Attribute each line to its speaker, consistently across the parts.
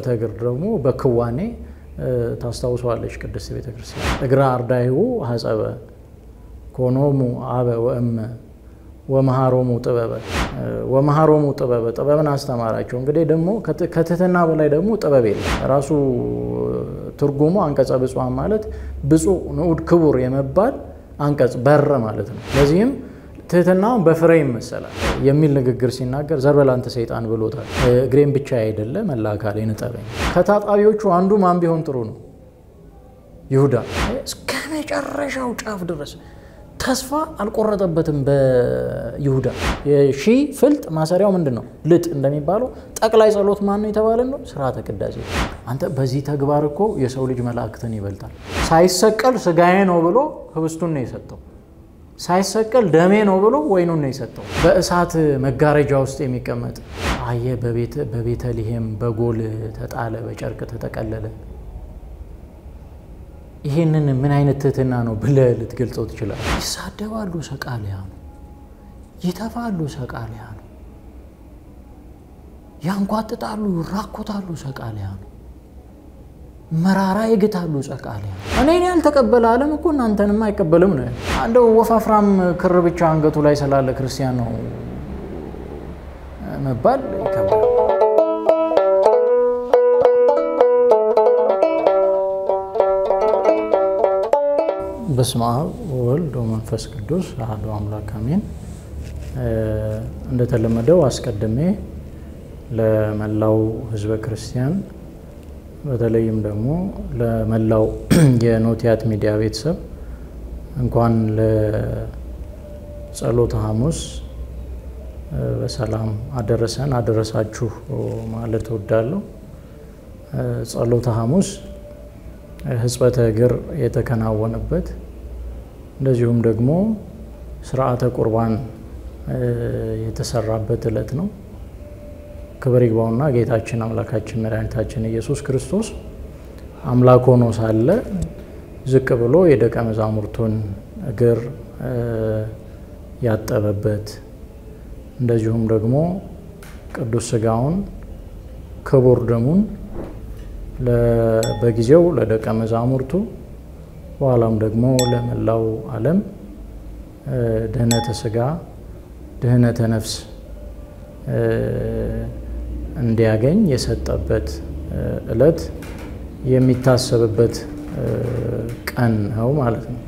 Speaker 1: ሕጽበተ እግር ደግሞ በክዋኔ ታስታውሷለች ቅድስት ቤተክርስቲያን እግራ አርዳይሁ ሐጸበ ኮኖሙ አበ ወእመ ወመሃሮሙ ጥበበ ጥበብን አስተማራቸው። እንግዲህ ደግሞ ከትህትና በላይ ደግሞ ጥበብ የለም። ራሱ ትርጉሙ አንቀጸ ብፁዓን ማለት ብፁዕ ንዑድ ክቡር የመባል አንቀጽ በር ማለት ነው። ለዚህም ትህትናውን በፍሬ ይመሰላል የሚል ንግግር ሲናገር ዘርበል አንተ ሰይጣን ብሎታል። እግሬን ብቻ አይደለ መላ አካሌን እጠበኝ። ከታጣቢዎቹ አንዱ ማን ቢሆን ጥሩ ነው? ይሁዳ እስከ መጨረሻው ጫፍ ድረስ ተስፋ አልቆረጠበትም። በይሁዳ የሺ ፍልጥ ማሰሪያው ምንድነው? ልጥ እንደሚባለው ጠቅላይ ጸሎት ማን ነው የተባለው ነው? ሥርዓተ ቅዳሴ። አንተ በዚህ ተግባር እኮ የሰው ልጅ መላእክትን ይበልጣል። ሳይሰቀል ስጋዬ ነው ብሎ ህብስቱን ነው የሰጠው። ሳይሰቀል ደሜ ነው ብሎ ወይኑን ነው የሰጠው። በእሳት መጋረጃ ውስጥ የሚቀመጥ አየ በቤተልሔም በጎል ተጣለ በጨርቅ ተጠቀለለ። ይሄንን ምን አይነት ትህትና ነው ብለህ ልትገልጸው ትችላለህ? ይሳደባሉ ሰቃሊያኑ፣ ይተፋሉ ሰቃሊያኑ፣ ያንጓጥጣሉ ይራኮታሉ ሰቃሊያኑ፣ መራራ ይግታሉ ሰቃሊያኑ። እኔን ያልተቀበለ ዓለም እኮ እናንተንም አይቀበልም ነው። አንደው ወፋፍራም ክር ብቻ አንገቱ ላይ ስላለ ክርስቲያን ነው መባል ይከብዳል። በስመ አብ ወወልድ ወመንፈስ ቅዱስ አሐዱ አምላክ አሜን። እንደተለመደው አስቀድሜ ለመላው ህዝበ ክርስቲያን በተለይም ደግሞ ለመላው የኖቲያት ሚዲያ ቤተሰብ እንኳን ለጸሎተ ሐሙስ በሰላም አደረሰን አደረሳችሁ ማለት እወዳለሁ። ጸሎተ ሐሙስ ሕጽበተ እግር የተከናወነበት እንደዚሁም ደግሞ ሥርዓተ ቁርባን የተሰራበት ዕለት ነው። ክብር ይግባውና ጌታችን አምላካችን መድኃኒታችን ኢየሱስ ክርስቶስ አምላክ ሆኖ ሳለ ዝቅ ብሎ የደቀ መዛሙርቱን እግር ያጠበበት እንደዚሁም ደግሞ ቅዱስ ሥጋውን ክቡር ደሙን በጊዜው ለደቀ መዛሙርቱ በኋላም ደግሞ ለመላው ዓለም ድህነተ ሥጋ ድህነተ ነፍስ እንዲያገኝ የሰጠበት ዕለት የሚታሰብበት ቀን ነው ማለት ነው።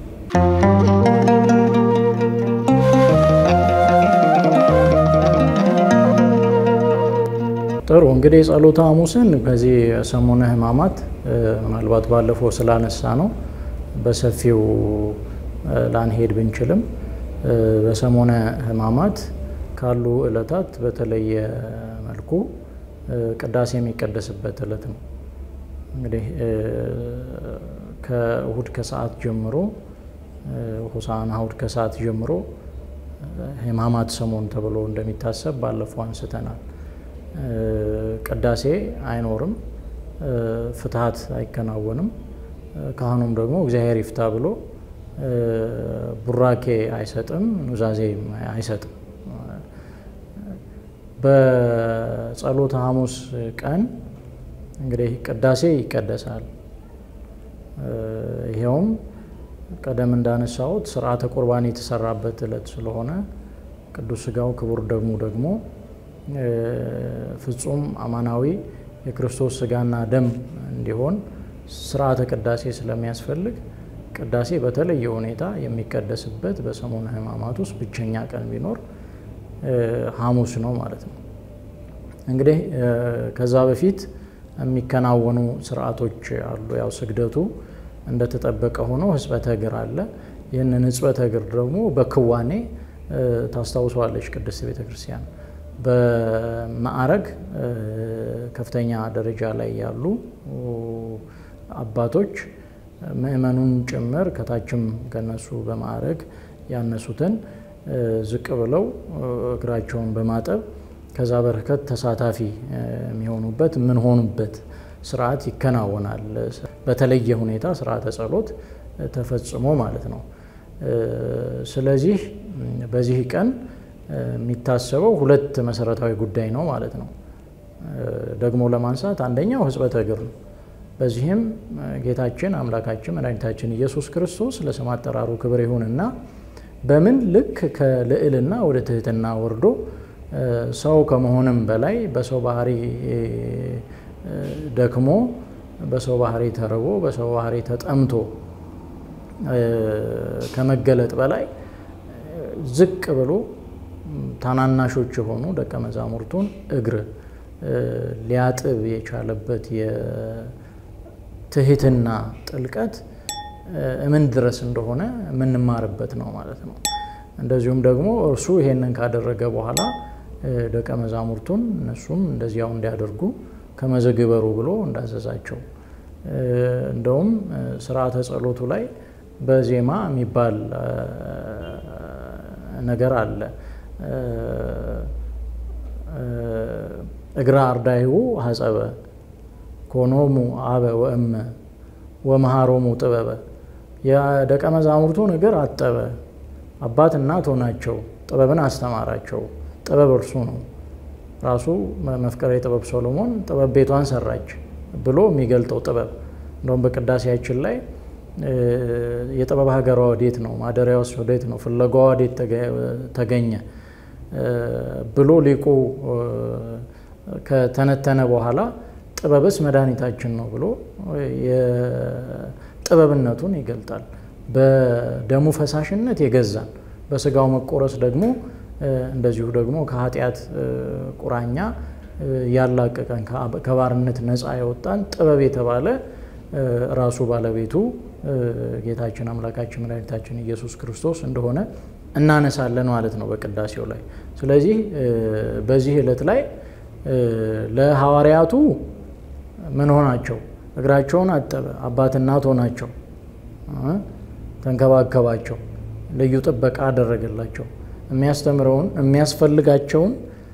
Speaker 1: ጥሩ እንግዲህ ጸሎተ ሐሙስን በዚህ ሰሞነ ሕማማት ምናልባት ባለፈው ስላነሳ ነው በሰፊው ላንሄድ ብንችልም በሰሞነ ሕማማት ካሉ ዕለታት በተለየ መልኩ ቅዳሴ የሚቀደስበት ዕለት ነው። እንግዲህ ከእሁድ ከሰዓት ጀምሮ ሆሳዕና እሁድ ከሰዓት ጀምሮ ሕማማት ሰሞን ተብሎ እንደሚታሰብ ባለፈው አንስተናል። ቅዳሴ አይኖርም፣ ፍትሐት አይከናወንም። ካህኑም ደግሞ እግዚአብሔር ይፍታ ብሎ ቡራኬ አይሰጥም፣ ኑዛዜ አይሰጥም። በጸሎተ ሐሙስ ቀን እንግዲህ ቅዳሴ ይቀደሳል። ይሄውም ቀደም እንዳነሳሁት ሥርዓተ ቁርባን የተሰራበት ዕለት ስለሆነ ቅዱስ ሥጋው ክቡር ደሙ ደግሞ ፍጹም አማናዊ የክርስቶስ ሥጋና ደም እንዲሆን ሥርዓተ ቅዳሴ ስለሚያስፈልግ ቅዳሴ በተለየ ሁኔታ የሚቀደስበት በሰሞነ ሕማማት ውስጥ ብቸኛ ቀን ቢኖር ሐሙስ ነው ማለት ነው። እንግዲህ ከዛ በፊት የሚከናወኑ ሥርዓቶች አሉ። ያው ስግደቱ እንደተጠበቀ ሆኖ ሕጽበተ እግር አለ። ይህንን ሕጽበተ እግር ደግሞ በክዋኔ ታስታውሷለች ቅድስት ቤተክርስቲያን። በማዕረግ ከፍተኛ ደረጃ ላይ ያሉ አባቶች ምእመኑን ጭምር ከታችም ከነሱ በማዕረግ ያነሱትን ዝቅ ብለው እግራቸውን በማጠብ ከዛ በረከት ተሳታፊ የሚሆኑበት ምን ሆኑበት ሥርዓት ይከናወናል። በተለየ ሁኔታ ሥርዓተ ጸሎት ተፈጽሞ ማለት ነው። ስለዚህ በዚህ ቀን የሚታሰበው ሁለት መሰረታዊ ጉዳይ ነው ማለት ነው። ደግሞ ለማንሳት አንደኛው ሕጽበተ እግር ነው። በዚህም ጌታችን አምላካችን መድኃኒታችን ኢየሱስ ክርስቶስ ለስም አጠራሩ ክብር ይሁንና በምን ልክ ከልዕልና ወደ ትህትና ወርዶ ሰው ከመሆንም በላይ በሰው ባህሪ ደክሞ በሰው ባህሪ ተርቦ በሰው ባህሪ ተጠምቶ ከመገለጥ በላይ ዝቅ ብሎ ታናናሾች የሆኑ ደቀ መዛሙርቱን እግር ሊያጥብ የቻለበት የትህትና ጥልቀት ምን ድረስ እንደሆነ የምንማርበት ነው ማለት ነው። እንደዚሁም ደግሞ እርሱ ይሄንን ካደረገ በኋላ ደቀ መዛሙርቱን እነሱም እንደዚያው እንዲያደርጉ ከመዘግበሩ ብሎ እንዳዘዛቸው እንደውም ሥርዓተ ጸሎቱ ላይ በዜማ የሚባል ነገር አለ። እግረ አርዳይሁ ሐጸበ ኮኖሙ አበ ወእመ ወመሃሮሙ ጥበበ። የደቀ መዛሙርቱን እግር አጠበ፣ አባት እናት ሆናቸው፣ ጥበብን አስተማራቸው። ጥበብ እርሱ ነው። ራሱ መፍቀሬ ጥበብ ሶሎሞን ጥበብ ቤቷን ሰራች ብሎ የሚገልጠው ጥበብ እንደውም በቅዳሴያችን ላይ የጥበብ ሀገሯ ወዴት ነው? ማደሪያውስ ወዴት ነው? ፍለጋዋ ወዴት ተገኘ ብሎ ሊቁ ከተነተነ በኋላ ጥበብስ መድኃኒታችን ነው ብሎ የጥበብነቱን ይገልጣል። በደሙ ፈሳሽነት የገዛን በስጋው መቆረስ ደግሞ እንደዚሁ ደግሞ ከኃጢአት ቁራኛ ያላቀቀን ከባርነት ነፃ ያወጣን ጥበብ የተባለ ራሱ ባለቤቱ ጌታችን አምላካችን መድኃኒታችን ኢየሱስ ክርስቶስ እንደሆነ እናነሳለን ማለት ነው በቅዳሴው ላይ። ስለዚህ በዚህ ዕለት ላይ ለሐዋርያቱ ምን ሆናቸው? እግራቸውን አጠበ፣ አባት እናት ሆናቸው፣ ተንከባከባቸው፣ ልዩ ጥበቃ አደረገላቸው። የሚያስተምረውን የሚያስፈልጋቸውን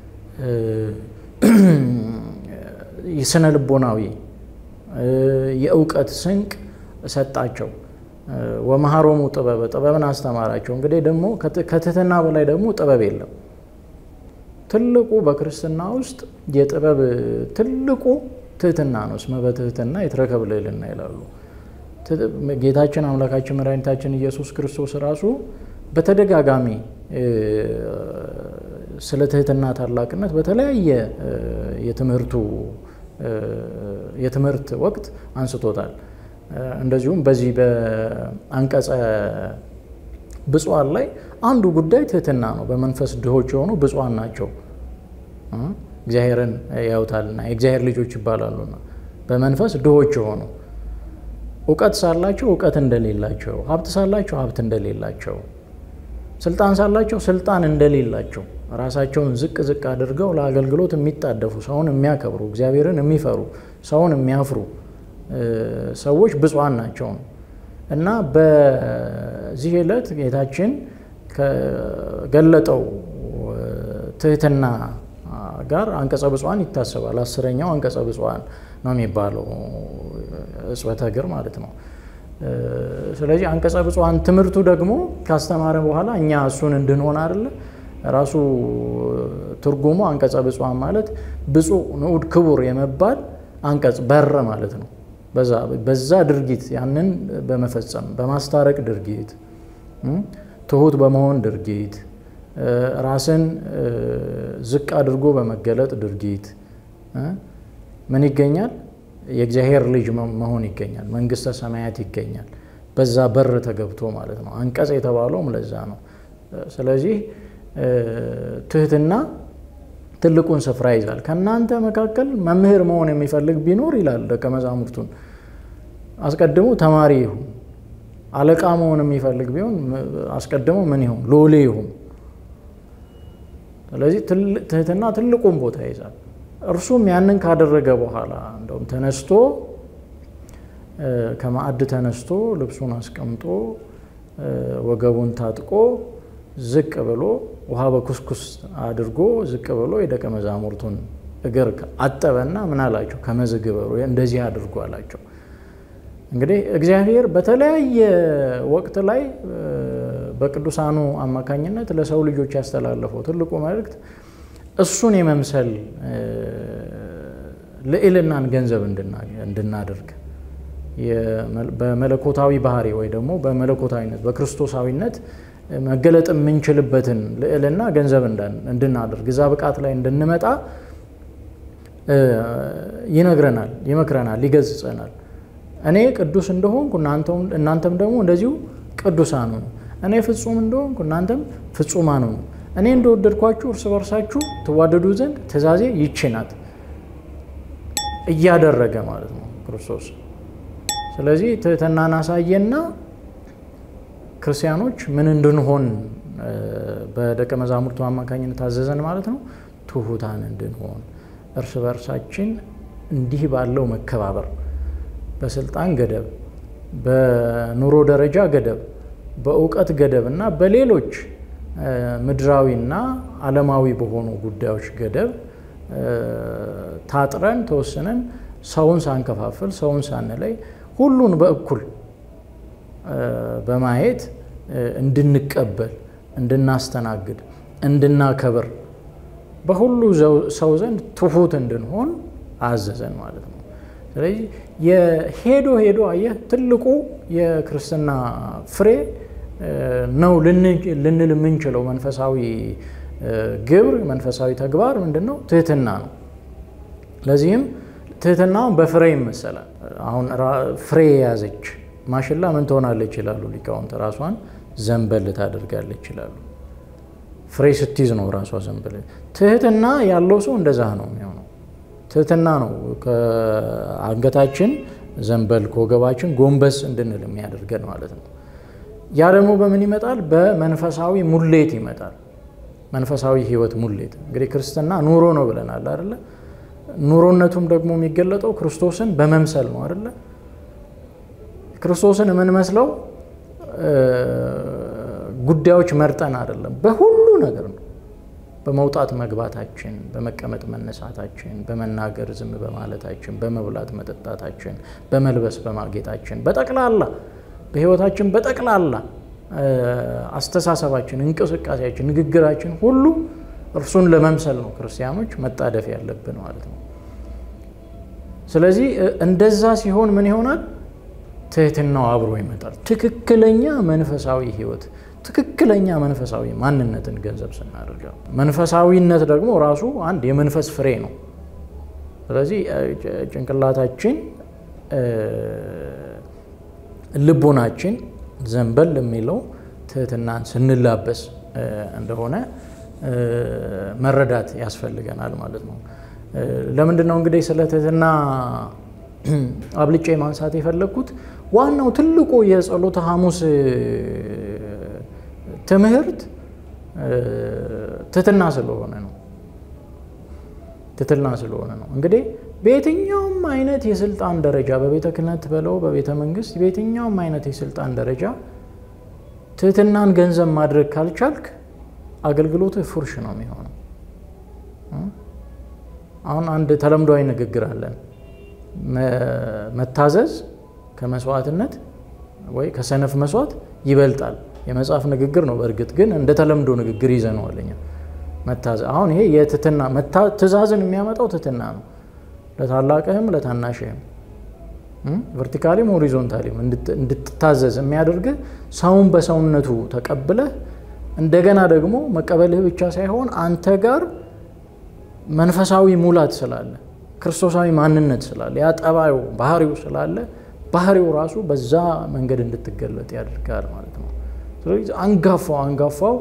Speaker 1: የስነ ልቦናዊ የእውቀት ስንቅ ሰጣቸው። ወመሃሮሙ ጥበበ ጥበብን አስተማራቸው። እንግዲህ ደግሞ ከትህትና በላይ ደግሞ ጥበብ የለም። ትልቁ በክርስትና ውስጥ የጥበብ ትልቁ ትህትና ነው። እስመ በትህትና ይትረከብ ልዕልና ይላሉ። ጌታችን አምላካችን መድኃኒታችን ኢየሱስ ክርስቶስ ራሱ በተደጋጋሚ ስለ ትህትና ታላቅነት በተለያየ የትምህርት ወቅት አንስቶታል። እንደዚሁም በዚህ በአንቀጸ ብፁዓን ላይ አንዱ ጉዳይ ትህትና ነው። በመንፈስ ድሆች የሆኑ ብፁዓን ናቸው እግዚአብሔርን ያዩታልና የእግዚአብሔር ልጆች ይባላሉና። በመንፈስ ድሆች የሆኑ እውቀት ሳላቸው እውቀት እንደሌላቸው፣ ሀብት ሳላቸው ሀብት እንደሌላቸው፣ ስልጣን ሳላቸው ስልጣን እንደሌላቸው ራሳቸውን ዝቅ ዝቅ አድርገው ለአገልግሎት የሚጣደፉ ሰውን የሚያከብሩ እግዚአብሔርን የሚፈሩ ሰውን የሚያፍሩ ሰዎች ብፁዓን ናቸው እና በዚህ ዕለት ጌታችን ከገለጠው ትህትና ጋር አንቀጸ ብፁዓን ይታሰባል። 10ኛው አንቀጸ ብፁዓን ነው የሚባለው ሕጽበተ እግር ማለት ነው። ስለዚህ አንቀጸ ብፁዓን ትምህርቱ ደግሞ ካስተማረ በኋላ እኛ እሱን እንድንሆን አይደለ ራሱ ትርጉሙ አንቀጸ ብፁዓን ማለት ብፁዕ ንዑድ ክቡር የመባል አንቀጽ በር ማለት ነው። በዛ ድርጊት ያንን በመፈጸም በማስታረቅ ድርጊት ትሁት በመሆን ድርጊት ራስን ዝቅ አድርጎ በመገለጥ ድርጊት ምን ይገኛል? የእግዚአብሔር ልጅ መሆን ይገኛል። መንግስተ ሰማያት ይገኛል። በዛ በር ተገብቶ ማለት ነው። አንቀጽ የተባለውም ለዛ ነው። ስለዚህ ትህትና ትልቁን ስፍራ ይዛል። ከናንተ መካከል መምህር መሆን የሚፈልግ ቢኖር ይላል ደቀ መዛሙርቱን አስቀድሞ ተማሪ ይሁን። አለቃ መሆን የሚፈልግ ቢሆን አስቀድሞ ምን ይሁን? ሎሌ ይሁን። ስለዚህ ትህትና ትልቁን ቦታ ይዛል። እርሱም ያንን ካደረገ በኋላ እንደውም ተነስቶ ከማዕድ ተነስቶ ልብሱን አስቀምጦ ወገቡን ታጥቆ ዝቅ ብሎ ውሃ በኩስኩስ አድርጎ ዝቅ ብሎ የደቀ መዛሙርቱን እግር አጠበና ምን አላቸው? ከመዝግበሩ እንደዚህ አድርጎ አላቸው። እንግዲህ እግዚአብሔር በተለያየ ወቅት ላይ በቅዱሳኑ አማካኝነት ለሰው ልጆች ያስተላለፈው ትልቁ መልእክት እሱን የመምሰል ለእልናን ገንዘብ እንድናደርግ በመለኮታዊ ባህሪ ወይ ደግሞ በመለኮታዊነት በክርስቶሳዊነት መገለጥ የምንችልበትን ለእልና ገንዘብ እንድናደርግ እዛ ብቃት ላይ እንድንመጣ ይነግረናል ይመክረናል ይገስጸናል እኔ ቅዱስ እንደሆንኩ እናንተም ደግሞ እንደዚሁ ቅዱሳን ሁኑ እኔ ፍጹም እንደሆንኩ እናንተም ፍጹማን ሁኑ እኔ እንደወደድኳችሁ እርስ በርሳችሁ ተዋደዱ ዘንድ ትእዛዜ ይህች ናት እያደረገ ማለት ነው ክርስቶስ ስለዚህ ትህትናን አሳየና ክርስቲያኖች ምን እንድንሆን በደቀ መዛሙርቱ አማካኝነት ታዘዘን ማለት ነው ትሁታን እንድንሆን እርስ በርሳችን እንዲህ ባለው መከባበር በስልጣን ገደብ በኑሮ ደረጃ ገደብ በእውቀት ገደብና በሌሎች ምድራዊና ዓለማዊ በሆኑ ጉዳዮች ገደብ ታጥረን ተወስነን ሰውን ሳንከፋፍል ሰውን ሳንለይ ሁሉን በእኩል በማየት እንድንቀበል እንድናስተናግድ እንድናከብር በሁሉ ሰው ዘንድ ትሁት እንድንሆን አዘዘን ማለት ነው ስለዚህ የሄዶ አየህ ትልቁ የክርስትና ፍሬ ነው ልንል የምንችለው መንፈሳዊ ግብር መንፈሳዊ ተግባር ምንድነው ትህትና ነው ለዚህም ትህትናው በፍሬ ይመሰላል አሁን ፍሬ ያዘች ማሽላ ምን ትሆናለች ይላሉ ሊቃውንት ራሷን ዘንበል ታደርጋለች ይላሉ ፍሬ ስትይዝ ነው ራሷ ዘንበል ትህትና ያለው ሰው እንደዛ ነው የሚሆነው ትህትና ነው ከአንገታችን ዘንበል ከወገባችን ጎንበስ እንድንል የሚያደርገን ማለት ነው ያ ደግሞ በምን ይመጣል በመንፈሳዊ ሙሌት ይመጣል መንፈሳዊ ህይወት ሙሌት እንግዲህ ክርስትና ኑሮ ነው ብለናል አይደል ኑሮነቱም ደግሞ የሚገለጠው ክርስቶስን በመምሰል ነው አይደል ክርስቶስን የምንመስለው ጉዳዮች መርጠን አይደለም በሁሉ ነገር ነው በመውጣት መግባታችን በመቀመጥ መነሳታችን በመናገር ዝም በማለታችን በመብላት መጠጣታችን በመልበስ በማጌጣችን በጠቅላላ በህይወታችን በጠቅላላ አስተሳሰባችን እንቅስቃሴያችን ንግግራችን ሁሉ እርሱን ለመምሰል ነው ክርስቲያኖች መጣደፍ ያለብን ማለት ነው ስለዚህ እንደዛ ሲሆን ምን ይሆናል ትህትናው አብሮ ይመጣል ትክክለኛ መንፈሳዊ ህይወት ትክክለኛ መንፈሳዊ ማንነትን ገንዘብ ስናደርገው መንፈሳዊነት ደግሞ ራሱ አንድ የመንፈስ ፍሬ ነው ስለዚህ ጭንቅላታችን ልቦናችን ዘንበል የሚለው ትህትናን ስንላበስ እንደሆነ መረዳት ያስፈልገናል ማለት ነው ለምንድን ነው እንግዲህ ስለ ትህትና አብልጬ ማንሳት የፈለኩት ዋናው ትልቁ የጸሎተ ሐሙስ ትምህርት ትህትና ስለሆነ ነው እንግዲህ በየትኛውም አይነት የስልጣን ደረጃ በቤተ ክህነት በለው በቤተ መንግስት በየትኛውም አይነት የስልጣን ደረጃ ትህትናን ገንዘብ ማድረግ ካልቻልክ አገልግሎት ፍርሽ ነው የሚሆነው አሁን አንድ ተለምዷዊ ንግግር አለን መታዘዝ ከመስዋዕትነት ወይ ከሰነፍ መስዋዕት ይበልጣል የመጽሐፍ ንግግር ነው በእርግጥ ግን እንደ ተለምዶ ንግግር ይዘነዋልኛ መታዘዝ አሁን ይሄ የትህትና ትእዛዝን የሚያመጣው ትህትና ነው ለታላቅህም ለታናሽህም ቨርቲካሊም ሆሪዞንታሊም እንድትታዘዝ የሚያደርግ ሰውን በሰውነቱ ተቀብለህ እንደገና ደግሞ መቀበልህ ብቻ ሳይሆን አንተ ጋር መንፈሳዊ ሙላት ስላለ ክርስቶሳዊ ማንነት ስላለ ያ ጠባዩ ባህሪው ስላለ ባህሪው ራሱ በዛ መንገድ እንድትገለጥ ያደርጋል ማለት ነው ስለዚህ አንጋፋው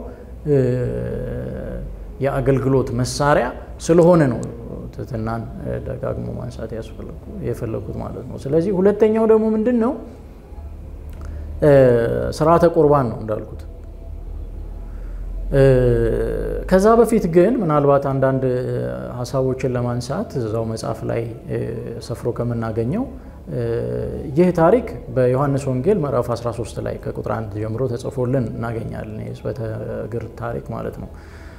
Speaker 1: የአገልግሎት መሳሪያ ስለሆነ ነው ትህትናን ደጋግሞ ማንሳት የፈለኩት ማለት ነው ስለዚህ ሁለተኛው ደግሞ ምንድነው ሥርዓተ ቁርባን ነው እንዳልኩት ከዛ በፊት ግን ምናልባት አንዳንድ ሐሳቦችን ለማንሳት እዛው መጽሐፍ ላይ ሰፍሮ ከመናገኘው ይህ ታሪክ በዮሐንስ ወንጌል ምዕራፍ 13 ላይ ከቁጥር 1 ጀምሮ ተጽፎልን እናገኛለን የስበተ እግር ታሪክ ማለት ነው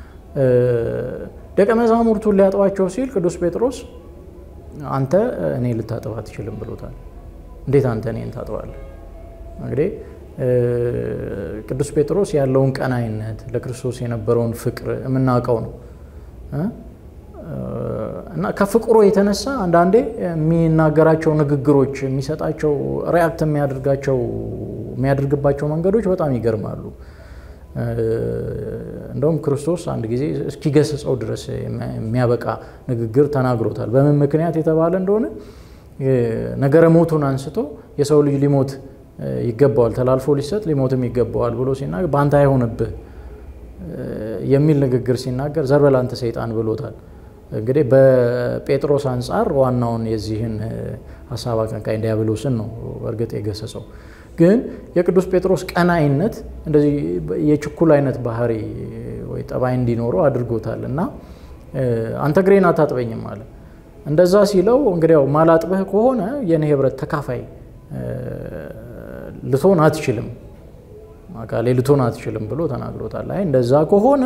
Speaker 1: ደቀ መዛሙርቱን ሊያጥባቸው ሲል ቅዱስ ጴጥሮስ አንተ እኔ ልታጥብ አትችልም ብሎታል እንዴት አንተ እኔን ታጥባለህ እንግዲህ ቅዱስ ጴጥሮስ ያለውን ቀናይነት ለክርስቶስ የነበረውን ፍቅር የምናውቀው ነው እና ከፍቅሩ የተነሳ አንዳንዴ የሚናገራቸው ንግግሮች የሚሰጣቸው ሪአክት የሚያደርግባቸው መንገዶች በጣም ይገርማሉ። እንደውም ክርስቶስ አንድ ጊዜ እስኪገስጸው ድረስ የሚያበቃ ንግግር ተናግሮታል። በምን ምክንያት የተባለ እንደሆነ ነገረ ሞቱን አንስቶ የሰው ልጅ ሊሞት ይገባዋል፣ ተላልፎ ሊሰጥ ሊሞትም ይገባዋል ብሎ ሲናገር በአንተ አይሆንብህ የሚል ንግግር ሲናገር ዘር በል አንተ ሰይጣን ብሎታል። እንግዲህ በጴጥሮስ አንፃር ዋናውን የዚህን ሐሳብ አቀንቃኝ ዲያብሎስን ነው እርግጥ የገሰጸው። ግን የቅዱስ ጴጥሮስ ቀናይነት እንደዚህ የችኩል አይነት ባህሪ ወይ ጠባይ እንዲኖረው አድርጎታልና አንተ ግሬን አታጥበኝም አለ። እንደዛ ሲለው እንግዲህ ያው ማላጥበህ ከሆነ የኔ ህብረት ተካፋይ ልትሆን አትችልም፣ አካሌ ልትሆን አትችልም ብሎ ተናግሮታል። አይ እንደዛ ከሆነ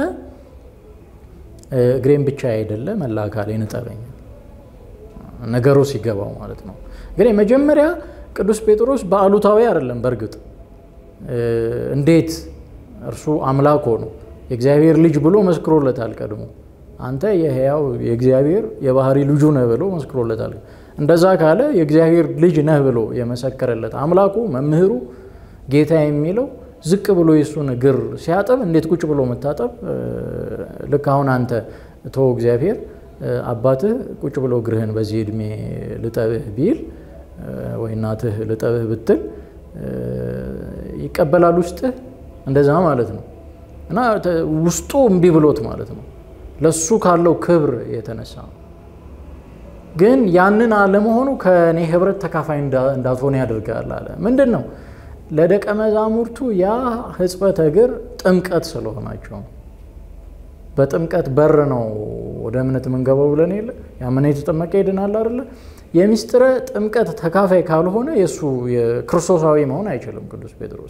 Speaker 1: ግሬን ብቻ አይደለም መላ አካሌን እጠበኝ ነገሩ ሲገባው ማለት ነው። እንግዲህ መጀመሪያ ቅዱስ ጴጥሮስ በአሉታዊ አይደለም በርግጥ እንዴት እርሱ አምላክ ሆኖ የእግዚአብሔር ልጅ ብሎ መስክሮለታል። ቀድሞ አንተ የሕያው የእግዚአብሔር የባህሪ ልጁ ነህ ብሎ መስክሮለታል። እንደዛ ካለ የእግዚአብሔር ልጅ ነህ ብሎ የመሰከረለት አምላኩ መምህሩ ጌታ የሚለው ዝቅ ብሎ የሱን እግር ሲያጠብ እንዴት ቁጭ ብሎ መታጠብ? ልክ አሁን አንተ ተው እግዚአብሔር አባትህ ቁጭ ብሎ እግርህን በዚህ እድሜ ልጠብህ ቢል ወይ እናትህ ልጠብህ ብትል ይቀበላል ውስጥህ? እንደዛ ማለት ነው። እና ውስጡ እምቢ ብሎት ማለት ነው ለሱ ካለው ክብር የተነሳ። ግን ያንን አለመሆኑ ከኔ ህብረት ተካፋይ እንዳትሆን ያደርጋል አለ። ምንድነው? ለደቀ መዛሙርቱ ያ ሕጽበተ እግር ጥምቀት ስለሆናቸው በጥምቀት በር ነው ወደ እምነት መንገባው ብለን የለ ያመነ የተጠመቀ ይድናል አይደለ? የሚስጥረ ጥምቀት ተካፋይ ካልሆነ የሱ የክርስቶሳዊ መሆን አይችልም ቅዱስ ጴጥሮስ።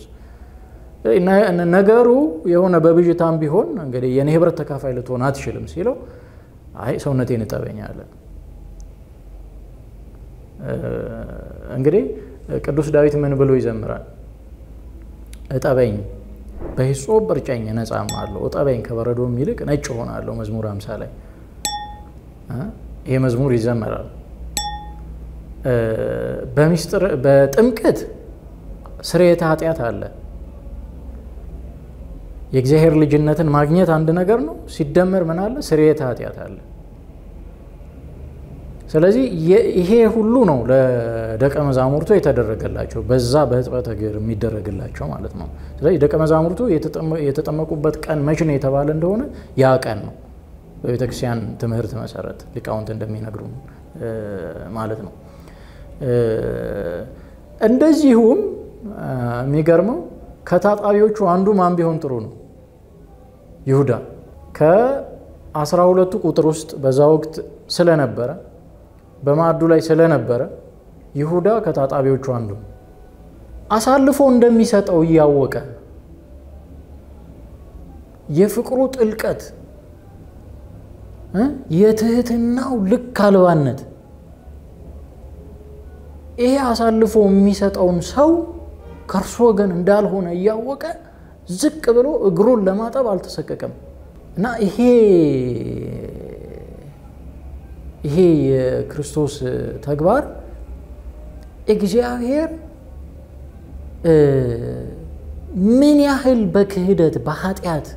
Speaker 1: ነገሩ የሆነ በብጅታም ቢሆን እንግዲህ የኔ ህብረት ተካፋይ ልትሆን አትችልም ሲለው አይ ሰውነቴን እጠበኝ አለ። እንግዲህ ቅዱስ ዳዊት ምን ብሎ ይዘምራል? እጠበኝ በሂሶጵ እርጨኝ እነጻማለሁ፣ እጠበኝ ከበረዶም ይልቅ ነጭ ሆናለሁ። መዝሙር 50 ላይ ይሄ መዝሙር ይዘመራል። በሚስጥር በጥምቀት ስርየተ ኃጢአት አለ። የእግዚአብሔር ልጅነትን ማግኘት አንድ ነገር ነው። ሲደመር ምን አለ? ስርየተ ኃጢአት አለ። ስለዚህ ይሄ ሁሉ ነው ለደቀ መዛሙርቱ የተደረገላቸው በዛ በሕጽበተ እግር የሚደረግላቸው ማለት ነው። ስለዚህ ደቀ መዛሙርቱ የተጠመቁበት ቀን መቼ ነው የተባለ እንደሆነ ያ ቀን ነው በቤተክርስቲያን ትምህርት መሰረት ሊቃውንት እንደሚነግሩ ማለት ነው። እንደዚሁም የሚገርመው ከታጣቢዎቹ አንዱ ማን ቢሆን ጥሩ ነው? ይሁዳ ከ12ቱ ቁጥር ውስጥ በዛ ወቅት ስለነበረ በማዕዱ ላይ ስለነበረ ይሁዳ ከታጣቢዎቹ አንዱ አሳልፎ እንደሚሰጠው እያወቀ የፍቅሩ ጥልቀት የትህትናው ልክ አልባነት ይሄ አሳልፎ የሚሰጠውን ሰው ከርሶ ወገን እንዳልሆነ እያወቀ ዝቅ ብሎ እግሩን ለማጠብ አልተሰቀቀም። እና ይሄ የክርስቶስ ተግባር እግዚአብሔር ምን ያህል በክህደት በኃጢአት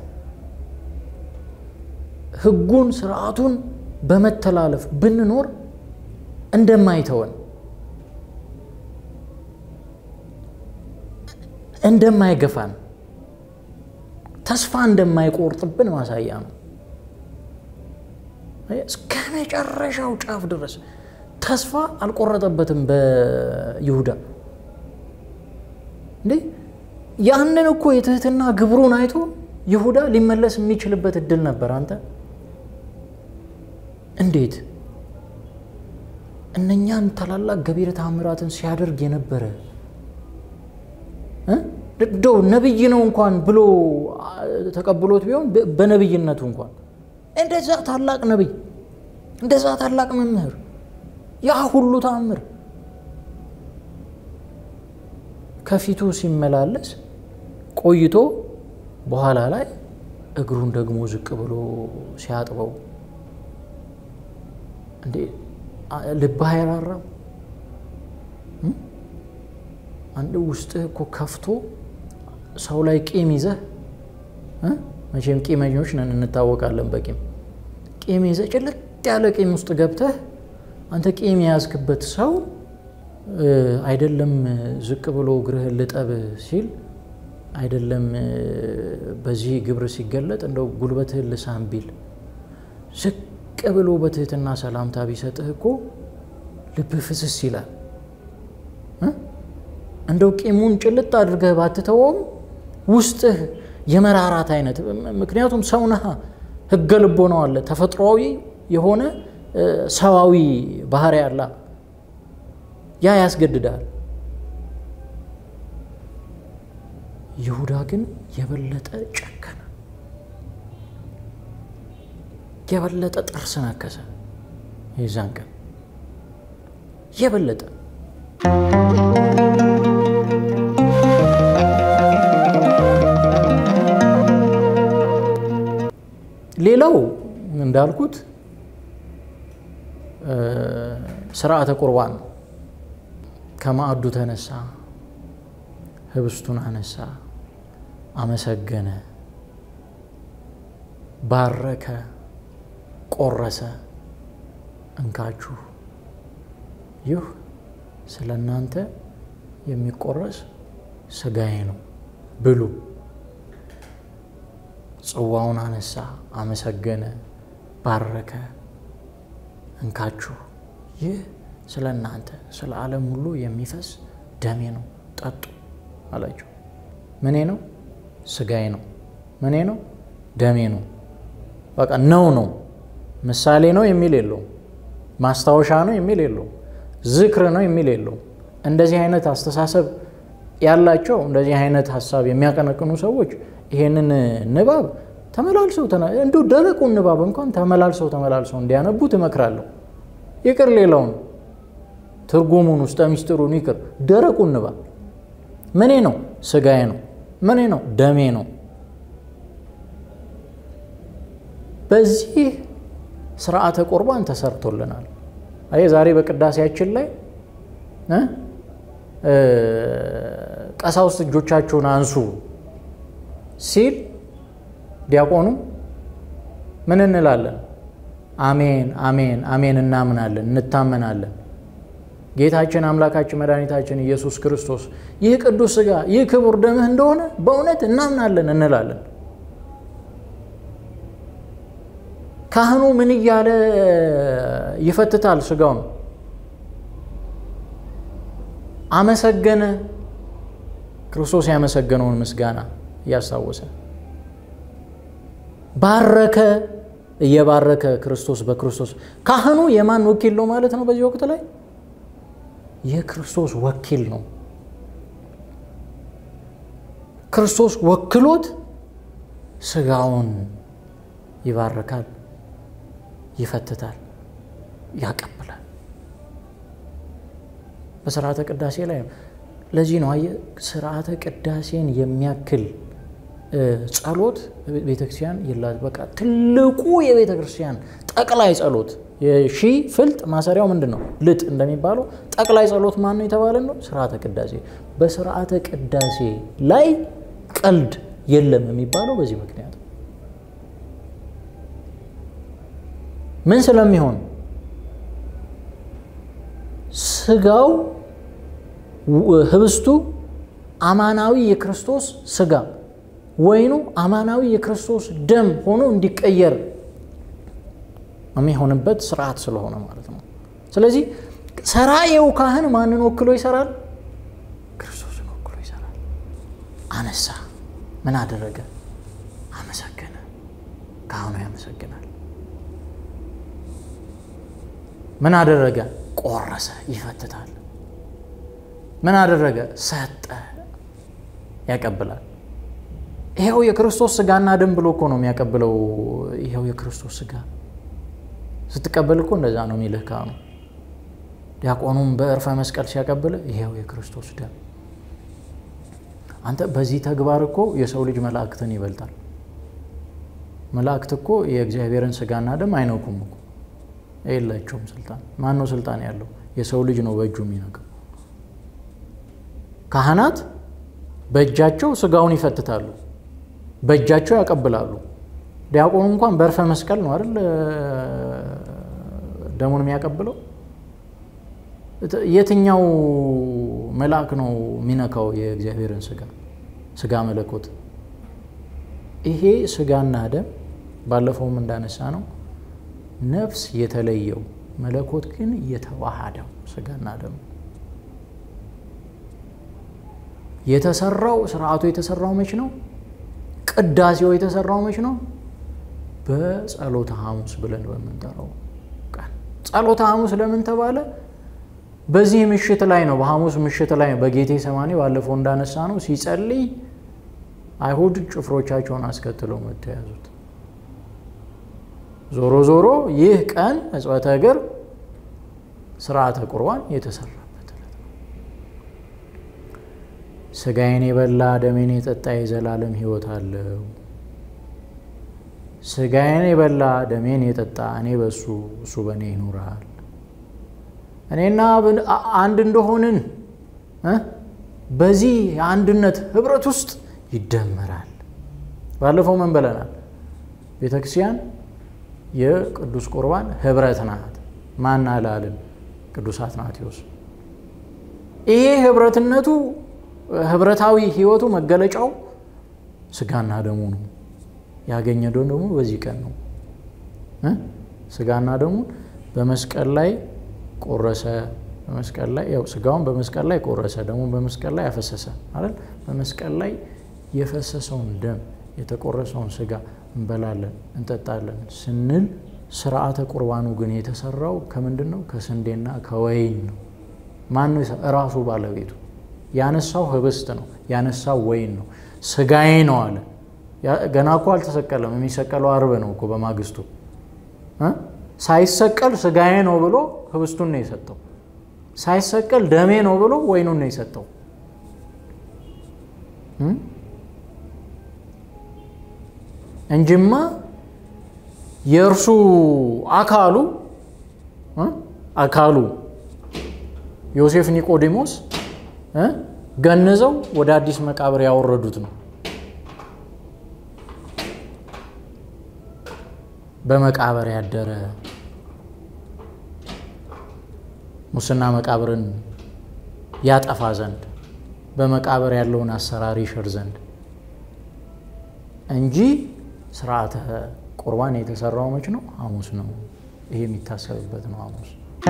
Speaker 1: ሕጉን ስርዓቱን በመተላለፍ ብንኖር እንደማይተወን እንደማይገፋን ተስፋ እንደማይቆርጥብን ማሳያ ነው። እስከ መጨረሻው ጫፍ ድረስ ተስፋ አልቆረጠበትም በይሁዳ። እንዴ ያንን እኮ የትህትና ግብሩን አይቶ ይሁዳ ሊመለስ የሚችልበት እድል ነበር። አንተ እንዴት እነኛን ታላላቅ ገቢረ ተአምራትን ሲያደርግ የነበረ እንደው ነብይ ነው እንኳን ብሎ ተቀብሎት ቢሆን በነብይነቱ እንኳን እንደዛ ታላቅ ነብይ እንደዛ ታላቅ መምህር ያ ሁሉ ተአምር ከፊቱ ሲመላለስ ቆይቶ በኋላ ላይ እግሩን ደግሞ ዝቅ ብሎ ሲያጥበው እንዴ ልብህ አይራራም? አንድ ውስጥ እኮ ከፍቶ ሰው ላይ ቂም ይዘህ መቼም ቂመኞች ነን እንታወቃለን በቂም ቂም ይዘህ ጭልጥ ያለ ቂም ውስጥ ገብተህ አንተ ቂም ያዝክበት ሰው አይደለም ዝቅ ብሎ እግርህን ልጠብ ሲል አይደለም በዚህ ግብር ሲገለጥ እንደው ጉልበትህን ልሳም ቢል ዝቅ ብሎ በትህትና ሰላምታ ቢሰጥህ እኮ ልብህ ፍስስ ይላል። እንደው ቂሙን ጭልጥ አድርገህ ባትተውም ውስጥህ የመራራት አይነት ምክንያቱም ሰው ነህ ህገ ልቦና አለ ተፈጥሯዊ የሆነ ሰዋዊ ባህሪ አለ ያ ያስገድዳል። ይሁዳ ግን የበለጠ ጨከነ፣ የበለጠ ጥርስ ነከሰ። የዛን ቀን የበለጠ ሌላው እንዳልኩት ስርዓተ ቁርባን ከማዕዱ ተነሳ፣ ህብስቱን አነሳ፣ አመሰገነ፣ ባረከ፣ ቆረሰ። እንካችሁ ይህ ስለናንተ የሚቆረስ ስጋዬ ነው ብሉ። ጽዋውን አነሳ፣ አመሰገነ፣ ባረከ። እንካችሁ ይህ ስለናንተ ስለ ዓለም ሁሉ የሚፈስ ደሜ ነው፣ ጠጡ አላቸው። ምኔ ነው? ስጋዬ ነው። ምኔ ነው? ደሜ ነው። በቃ ነው ምሳሌ ነው የሚል የለው፣ ማስታወሻ ነው የሚል የለው፣ ዝክር ነው የሚል የለው። እንደዚህ አይነት አስተሳሰብ ያላቸው እንደዚህ አይነት ሐሳብ የሚያቀነቅኑ ሰዎች ይሄንን ንባብ ተመላልሰው እንደው ደረቁን ንባብ እንኳን ተመላልሰው እንዲያነቡት እመክራለሁ። ይቅር ሌላውን ትርጉሙን ውስጥ ሚስጥሩን ይቅር፣ ደረቁን ንባብ ምኔ ነው? ስጋዬ ነው። ምኔ ነው? ደሜ ነው። በዚህ ስርዓተ ቁርባን ተሰርቶልናል። አይ ዛሬ በቅዳሴያችን ላይ ቀሳውስት እጆቻቸውን አንሱ ሲል ዲያቆኑ ምን እንላለን? አሜን አሜን አሜን እናምናለን፣ እንታመናለን። ጌታችን አምላካችን መድኃኒታችን ኢየሱስ ክርስቶስ ይህ ቅዱስ ሥጋ ይህ ክቡር ደምህ እንደሆነ በእውነት እናምናለን እንላለን። ካህኑ ምን እያለ ይፈትታል? ሥጋውን አመሰገነ፣ ክርስቶስ ያመሰገነውን ምስጋና ያስታወሰ፣ ባረከ፣ እየባረከ ክርስቶስ በክርስቶስ ካህኑ የማን ወኪል ነው ማለት ነው? በዚህ ወቅት ላይ የክርስቶስ ወኪል ነው። ክርስቶስ ወክሎት ሥጋውን ይባርካል፣ ይፈትታል፣ ያቀብላል። በሥርዓተ ቅዳሴ ላይ ለዚህ ነው ሥርዓተ ቅዳሴን የሚያክል ጸሎት ቤተክርስቲያን ይላል። በቃ ትልቁ የቤተክርስቲያን ጠቅላይ ጸሎት የሺ ፍልጥ ማሰሪያው ምንድነው? ልጥ እንደሚባለው ጠቅላይ ጸሎት ማን ነው የተባለ ነው? ሥርዓተ ቅዳሴ። በሥርዓተ ቅዳሴ ላይ ቀልድ የለም የሚባለው በዚህ ምክንያት ምን ስለሚሆን ሥጋው ህብስቱ አማናዊ የክርስቶስ ሥጋ ወይኑ አማናዊ የክርስቶስ ደም ሆኖ እንዲቀየር የሚሆንበት ስርዓት ስለሆነ ማለት ነው። ስለዚህ ሰራየው ካህን ማንን ወክሎ ይሰራል? ክርስቶስን ወክሎ ይሰራል። አነሳ፣ ምን አደረገ? አመሰገነ። ካህኑ ያመሰግናል። ምን አደረገ? ቆረሰ፣ ይፈትታል። ምን አደረገ? ሰጠ፣ ያቀብላል። ይሄው የክርስቶስ ሥጋና ደም ብሎ እኮ ነው የሚያቀብለው። ይሄው የክርስቶስ ሥጋ ስትቀበል እኮ እንደዛ ነው የሚልህ ካህኑ። ዲያቆኑም በእርፈ መስቀል ሲያቀብል ይሄው የክርስቶስ ደም። አንተ በዚህ ተግባር እኮ የሰው ልጅ መላእክትን ይበልጣል። መላእክት እኮ የእግዚአብሔርን ሥጋና ደም አይነኩም እኮ የላቸውም ስልጣን። ማን ነው ስልጣን ያለው? የሰው ልጅ ነው በእጁ የሚነካው። ካህናት በእጃቸው ስጋውን ይፈትታሉ፣ በእጃቸው ያቀብላሉ። ዲያቆኑ እንኳን በርፈ መስቀል ነው አይደል ደሙን የሚያቀብለው። የትኛው መልአክ ነው የሚነካው የእግዚአብሔርን ስጋ መለኮት? ይሄ ስጋና ደም ባለፈውም እንዳነሳ ነው ነፍስ የተለየው መለኮት ግን የተዋሃደው ስጋና ደም የተሰራው ስርዓቱ የተሰራው መች ነው? ቅዳሴው የተሰራው መች ነው? በጸሎተ ሐሙስ ብለን በመንጠራው ቀን። ጸሎተ ሐሙስ ለምን ተባለ? በዚህ ምሽት ላይ ነው፣ በሐሙስ ምሽት ላይ ነው በጌቴ ሰማኒ ባለፈው እንዳነሳ ነው ሲጸልይ አይሁድ ጭፍሮቻቸውን አስከትለው መተያዙት። ዞሮ ዞሮ ይህ ቀን ሕጽበተ እግር ስርዓተ ቁርባን የተሰራበት ነው። ስጋዬን የበላ ደሜን የጠጣ የዘላለም ሕይወት አለው። ስጋዬን የበላ ደሜን የጠጣ እኔ በሱ እሱ በእኔ ይኖራል። እኔና አንድ እንደሆንን በዚህ አንድነት ህብረት ውስጥ ይደመራል። ባለፈው ምን ብለናል? ቤተክርስቲያን የቅዱስ ቁርባን ህብረት ናት። ማን አላልን? ቅዱስ አትናቴዎስ። ይሄ ህብረትነቱ ህብረታዊ ህይወቱ መገለጫው ስጋና ደሙ ነው። ያገኘው ደግሞ በዚህ ቀን ነው። ስጋና ደሙን በመስቀል ላይ ቆረሰ። በመስቀል ላይ ያው ስጋውን በመስቀል ላይ ቆረሰ፣ ደሙን በመስቀል ላይ ያፈሰሰ አይደል? በመስቀል ላይ የፈሰሰውን ደም የተቆረሰውን ስጋ እንበላለን እንጠጣለን ስንል ስርዓተ ቁርባኑ ግን የተሰራው ከምንድነው? ከስንዴና ከወይን ነው። ማን ነው? ራሱ ባለቤቱ ያነሳው ህብስት ነው፣ ያነሳው ወይን ነው። ስጋዬ ነው አለ። ገና እኮ አልተሰቀለም። የሚሰቀለው ዓርብ ነው እኮ በማግስቱ ሳይሰቀል ስጋዬ ነው ብሎ ህብስቱን ነው የሰጠው። ሳይሰቀል ደሜ ነው ብሎ ወይኑን ነው የሰጠው። እንጂማ የእርሱ አካሉ ዮሴፍ ኒቆዲሞስ ገንዘው ወደ አዲስ መቃብር ያወረዱት ነው። በመቃብር ያደረ ሙስና መቃብርን ያጠፋ ዘንድ በመቃብር ያለውን አሰራር ይሽር ዘንድ እንጂ ስርዓተ ቁርባን የተሰራው መች ነው? ሐሙስ ነው። ይሄ የሚታሰብበት ነው ሐሙስ።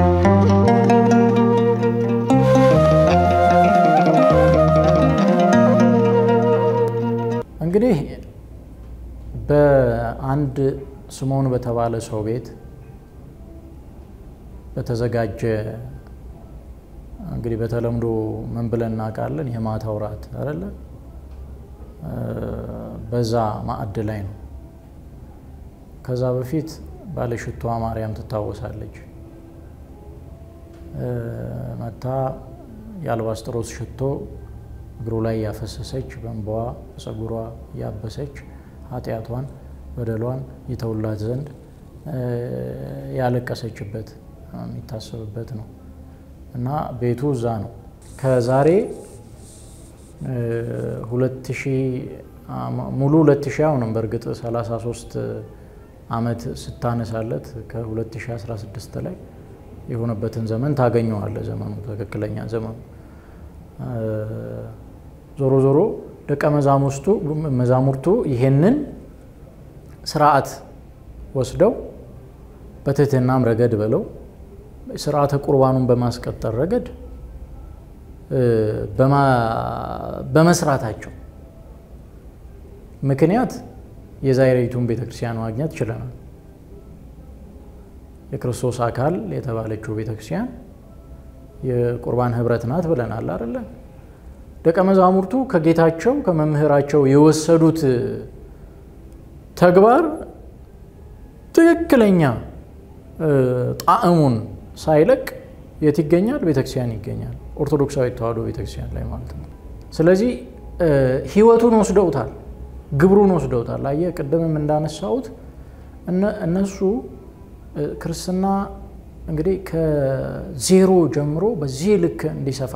Speaker 1: እንግዲህ በአንድ ስምዖን በተባለ ሰው ቤት በተዘጋጀ እንግዲህ በተለምዶ ምን ብለን እናውቃለን? የማታው ራት አይደለ? በዛ ማዕድ ላይ ነው። ከዛ በፊት ባለሽቷ ማርያም ትታወሳለች። መታ የአልባስጥሮስ ሽቶ እግሩ ላይ ያፈሰሰች፣ በእንባዋ በፀጉሯ ያበሰች፣ ኃጢአቷን በደሏን ይተውላት ዘንድ ያለቀሰችበት የሚታሰብበት ነው እና ቤቱ እዛ ነው። ከዛሬ 2000 ሙሉ 2000 አሁንም በእርግጥ 33 ዓመት ስታነሳለት ከ2016 ላይ የሆነበትን ዘመን ታገኘዋለህ። ዘመኑ ትክክለኛ ዘመኑ ዞሮ ዞሮ ደቀ መዛሙርቱ ይሄንን ስርዓት ወስደው በትህትናም ረገድ ብለው ስርዓተ ቁርባኑን በማስቀጠል ረገድ በመስራታቸው ምክንያት የዛይሬቱን ቤተክርስቲያን ማግኘት ችለናል። የክርስቶስ አካል የተባለችው ቤተክርስቲያን የቁርባን ህብረት ናት ብለናል አይደለ? ደቀ መዛሙርቱ ከጌታቸው ከመምህራቸው የወሰዱት ተግባር ትክክለኛ ጣዕሙን ሳይለቅ የት ይገኛል? ቤተክርስቲያን ይገኛል። ኦርቶዶክሳዊት ተዋሕዶ ቤተክርስቲያን ላይ ማለት ነው። ስለዚህ ህይወቱን ወስደውታል፣ ግብሩን ወስደውታል። አየህ ቅድምም እንዳነሳሁት እነሱ ክርስትና እንግዲህ ከዜሮ ጀምሮ በዚህ ልክ እንዲሰፋ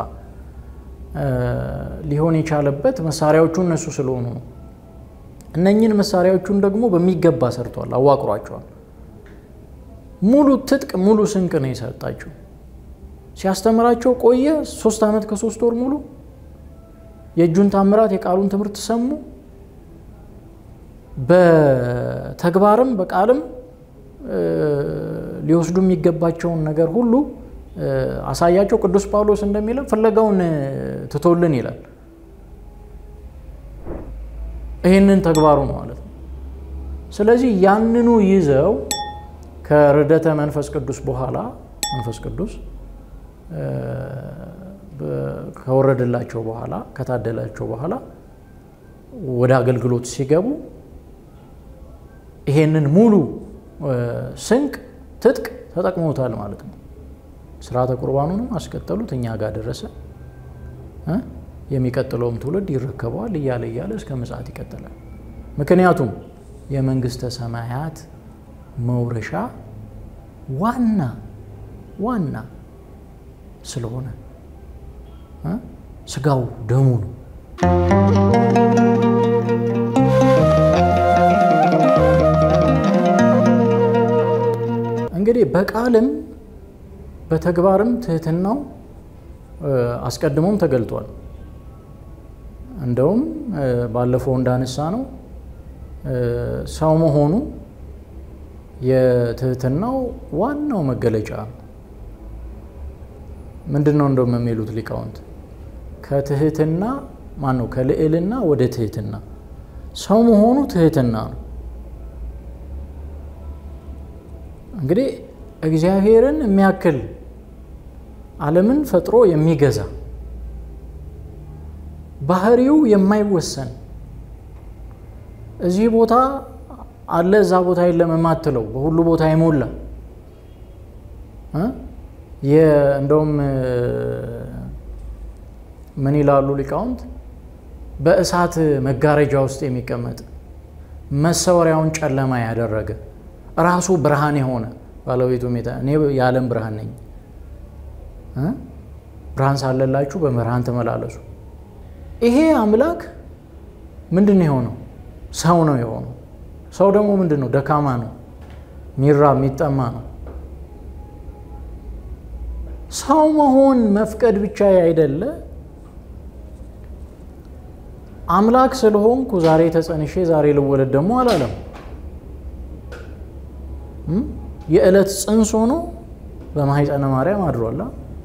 Speaker 1: ሊሆን የቻለበት መሳሪያዎቹ እነሱ ስለሆኑ ነው። እነኚህን መሳሪያዎቹን ደግሞ በሚገባ ሰርቷል፣ አዋቅሯቸዋል። ሙሉ ትጥቅ ሙሉ ስንቅ ነው የሰጣቸው። ሲያስተምራቸው ቆየ 3 ዓመት ከ3 ወር ሙሉ የእጁን ታምራት የቃሉን ትምህርት ሰሙ። በተግባርም በቃልም ሊወስዱ የሚገባቸውን ነገር ሁሉ አሳያቸው። ቅዱስ ጳውሎስ እንደሚለው ፍለጋውን ትቶልን ይላል። ይሄንን ተግባሩ ነው ማለት ነው። ስለዚህ ያንኑ ይዘው ከርደተ መንፈስ ቅዱስ በኋላ መንፈስ ቅዱስ ከወረደላቸው በኋላ ከታደላቸው በኋላ ወደ አገልግሎት ሲገቡ ይሄንን ሙሉ ስንቅ ትጥቅ ተጠቅመውታል ማለት ነው። ሥርዓተ ቁርባኑንም አስቀጠሉት፣ እኛ ጋር ደረሰ። የሚቀጥለውም ትውልድ ይረከበዋል እያለ እስከ ምጽአት ይቀጥላል። ምክንያቱም የመንግስተ ሰማያት መውረሻ ዋና ስለሆነ ስጋው ደሙ ነው። እንግዲህ በቃልም በተግባርም ትህትናው አስቀድሞም ተገልጧል። እንደውም ባለፈው እንዳነሳ ነው ሰው መሆኑ የትህትናው ዋናው መገለጫ ምንድነው? እንደውም የሚሉት ሊቃውንት ከትህትና ማነው ከልዕልና ወደ ትህትና ሰው መሆኑ ትህትና ነው። እንግዲህ እግዚአብሔርን የሚያክል ዓለምን ፈጥሮ የሚገዛ ባህሪው የማይወሰን እዚህ ቦታ አለ እዛ ቦታ የለም የማትለው በሁሉ ቦታ ይሞላ እንደውም ምን ይላሉ ሊቃውንት? በእሳት መጋረጃ ውስጥ የሚቀመጥ መሰወሪያውን ጨለማ ያደረገ ራሱ ብርሃን የሆነ ባለቤቱ እኔ የዓለም ብርሃን ነኝ፣ ብርሃን ሳለላችሁ በብርሃን ተመላለሱ። ይሄ አምላክ ምንድነው የሆነው? ሰው ነው የሆነው። ሰው ደግሞ ምንድነው? ደካማ ነው፣ ሚራብ የሚጠማ ነው። ሰው መሆን መፍቀድ ብቻ አይደለ፣ አምላክ ስለሆንኩ ዛሬ ተጸንሼ ዛሬ ልወለድ ደግሞ አላለም። የዕለት ጽንስ ሆኖ በማህፀነ ማርያም አድሯል።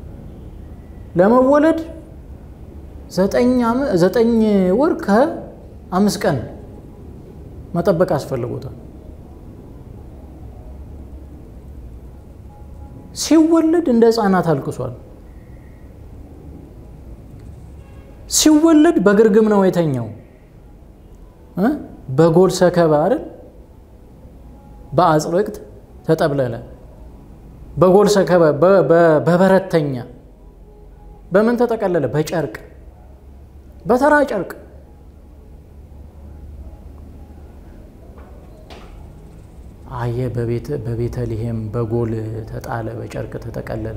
Speaker 1: ለመወለድ 9 ወር ከ5 ቀን መጠበቅ አስፈልጎታል። ሲወለድ እንደ ሕፃናት አልቅሷል። ሲወለድ በግርግም ነው የተኛው። በጎል ሰከበ አይደል? በአጽርቅት ተጠብለለ። በጎል ሰከበ በበረተኛ በምን ተጠቀለለ? በጨርቅ በተራ ጨርቅ። አየ በቤተልሔም በጎል ተጣለ፣ በጨርቅ ተጠቀለለ።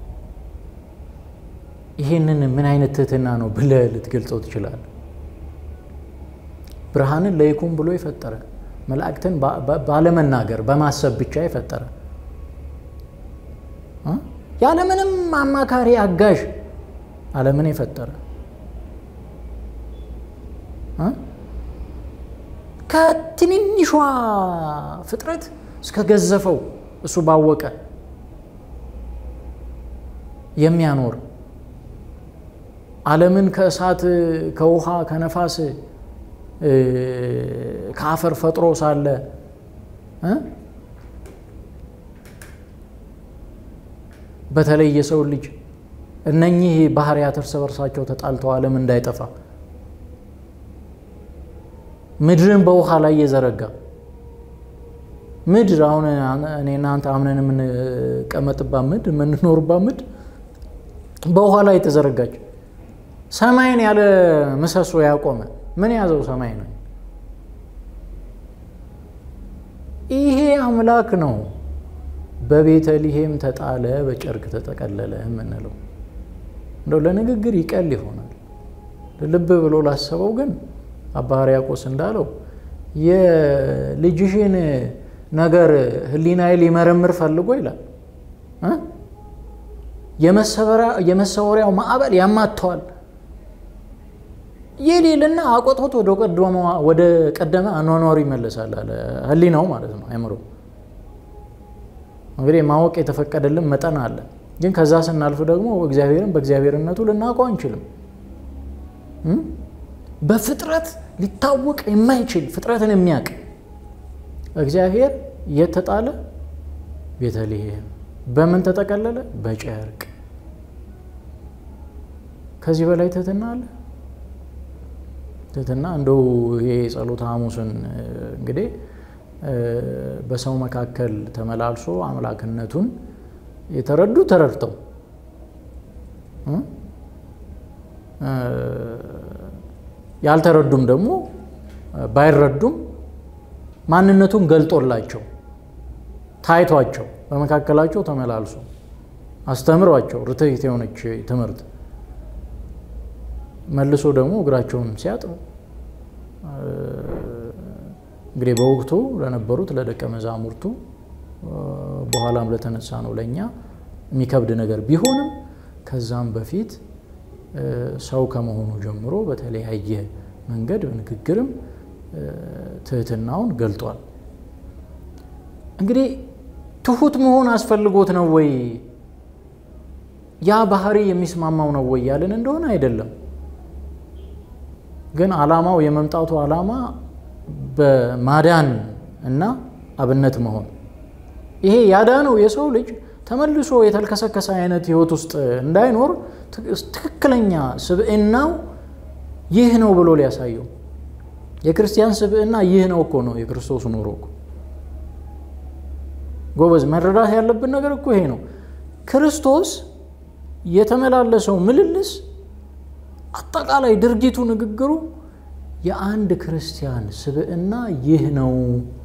Speaker 1: ይሄንን ምን አይነት ትህትና ነው ብለህ ልትገልጸው ትችላለህ? ብርሃንን ለይኩን ብሎ የፈጠረ መላእክትን ባለመናገር በማሰብ ብቻ የፈጠረ ያለምንም አማካሪ አጋዥ ዓለምን የፈጠረ ከትንንሿ ፍጥረት እስከ ገዘፈው እሱ ባወቀ የሚያኖር ዓለምን ከእሳት ከውሃ ከነፋስ ከአፈር ፈጥሮ ሳለ በተለይ የሰው ልጅ እነኚህ ባህሪያት እርስ በርሳቸው ተጣልተው ዓለም እንዳይጠፋ ምድርን በውሃ ላይ የዘረጋ ምድር አሁን እኔና አንተ አምነን የምንቀመጥባት ምድር የምንኖርባት ምድር በውሃ ላይ ተዘረጋች። ሰማይን ያለ ምሰሶ ያቆመ ምን ያዘው? ሰማይ ነው። ይሄ አምላክ ነው። በቤተልሔም ተጣለ በጨርቅ ተጠቀለለ ምንለው እንደው ለንግግር ይቀል ይሆናል ልብ ብሎ ላሰበው ግን አባ ሕርያቆስ እንዳለው የልጅሽን ነገር ህሊናዬ ሊመረምር ፈልጎ ይላል የመሰወሪያው ማዕበል ያማተዋል የሌልና አቆጥቶ ወደ ቀደመ አኗኗሪ ይመለሳል አለ ህሊናው ማለት ነው አይምሮ እንግዲህ ማወቅ የተፈቀደልን መጠን አለ ግን ከዛ ስናልፍ ደግሞ እግዚአብሔርን በእግዚአብሔርነቱ ልናውቀው አንችልም በፍጥረት ሊታወቅ የማይችል ፍጥረትን የሚያውቅ እግዚአብሔር የተጣለ ቤተልሔም በምን ተጠቀለለ በጨርቅ ከዚህ በላይ ትህትና አለ ትህትና እንደው ይሄ ጸሎተ ሐሙስን እንግዲህ በሰው መካከል ተመላልሶ አምላክነቱን ተረድተው ያልተረዱም ደግሞ ባይረዱም ማንነቱን ገልጦላቸው ታይቷቸው በመካከላቸው ተመላልሶ አስተምሯቸው ርትዕት የሆነች ትምህርት መልሶ ደግሞ እግራቸውን ሲያጥሩ እንግዲህ በወቅቱ ለነበሩት ለደቀ መዛሙርቱ በኋላም ለተነሳ ነው ለኛ የሚከብድ ነገር ቢሆንም ከዛም በፊት ሰው ከመሆኑ ጀምሮ በተለያየ መንገድ በንግግርም ትህትናውን ገልጧል እንግዲህ ትሁት መሆን አስፈልጎት ነው ወይ ያ ባህሪ የሚስማማው ነው ወይ ያለን እንደሆነ አይደለም ግን ዓላማው የመምጣቱ ዓላማ በማዳን እና አብነት መሆን ይሄ ያዳነው የሰው ልጅ ተመልሶ የተልከሰከሰ አይነት ህይወት ውስጥ እንዳይኖር ትክክለኛ ስብዕናው ይህ ነው ብሎ ሊያሳየው የክርስቲያን ስብዕና ይህ ነው እኮ ነው የክርስቶስ ኑሮ እኮ ጎበዝ መረዳት ያለብን ነገር እኮ ይሄ ነው ክርስቶስ የተመላለሰው ምልልስ አጠቃላይ ድርጊቱ ንግግሩ የአንድ ክርስቲያን ስብዕና ይህ ነው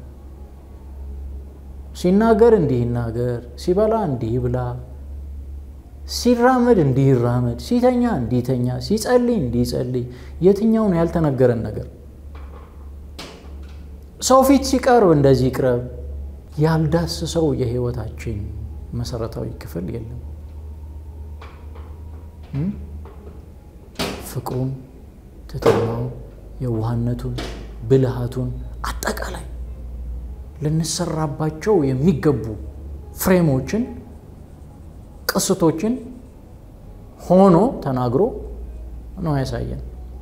Speaker 1: ሲናገር እንዲህ ይናገር ሲበላ እንዲህ ይብላ ሲራመድ እንዲህ ይራመድ ሲተኛ እንዲህ ይተኛ ሲጸልይ እንዲህ ይጸልይ የትኛው ነው ያልተነገረን ነገር ሰው ፊት ሲቀርብ እንደዚህ ይቅረብ ያልዳሰሰው የህይወታችን መሰረታዊ ክፍል የለም ፍቅሩን ትህትናው የዋህነቱን ብልሃቱን አጠቃላይ ለነሰራባቸው የሚገቡ ፍሬሞችን ቅስቶችን ሆኖ ተናግሮ ነው ያሳየን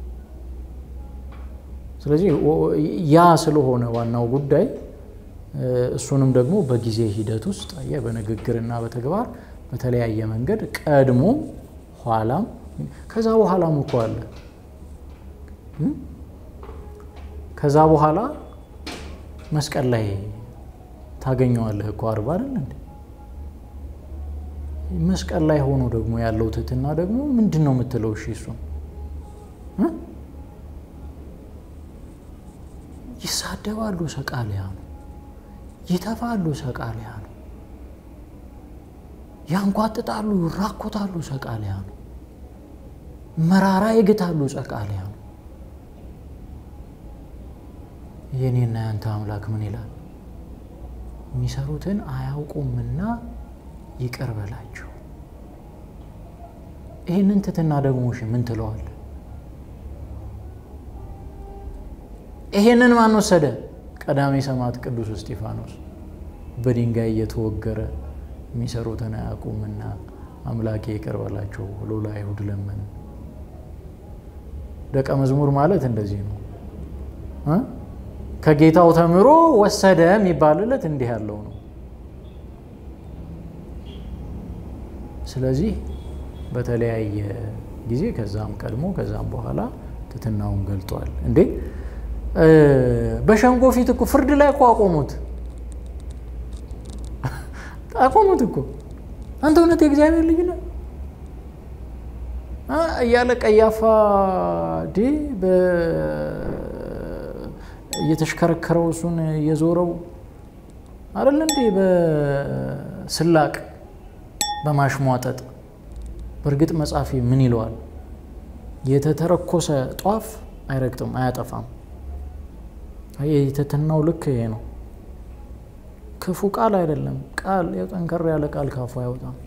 Speaker 1: ስለዚህ ያ ስለሆነ ዋናው ጉዳይ እሱንም ደግሞ በጊዜ ሂደት ውስጥ በንግግርና በተግባር በተለያየ መንገድ ቀድሞ ኋላም ከዛ በኋላም እኮ አለ ከዛ በኋላ መስቀል ላይ ታገኘዋለህ እኮ አርባ አይደል እንዴ መስቀል ላይ ሆኖ ደግሞ ያለው ትህትና ደግሞ ምንድነው የምትለው እሺ እሱ ይሳደባሉ ሰቃሊያኑ ይተፋሉ ሰቃሊያኑ ያንጓጥጣሉ ይራኮታሉ ሰቃሊያኑ መራራ ይግታሉ ሰቃሊያኑ የኔና ያንተ አምላክ ምን ይላል የሚሰሩትን አያውቁምና ይቅር በላቸው ይሄንን ትህትና ደግሞ እሺ ምን ትለዋለህ ይሄንን ማን ወሰደ ቀዳሜ ሰማዕት ቅዱስ እስጢፋኖስ በድንጋይ እየተወገረ የሚሰሩትን አያውቁምና አምላኬ ይቅር በላቸው ብሎ ለአይሁድ ለመነ ደቀ መዝሙር ማለት እንደዚህ ነው ከጌታው ተምሮ ወሰደ የሚባልለት እንዲህ ያለው ነው ስለዚህ በተለያየ ጊዜ ከዛም ቀድሞ ከዛም በኋላ ትህትናውን ገልጧል እንዴ በሸንጎ ፊት እኮ ፍርድ ላይ አቆሙት እኮ አንተ እውነት የእግዚአብሔር ልጅ ነህ ያለ ቀያፋ እየተሽከረከረው እሱን የዞረው አይደል እንዴ ስላቅ በማሽሟጠጥ በርግጥ መጻፊ ምን ይለዋል የተተረኮሰ ጧፍ አይረግጥም አያጠፋም የትህትናው ልክ ይሄ ነው ክፉ ቃል አይደለም ቃል የጠንከር ያለ ቃል ካፉ አይወጣም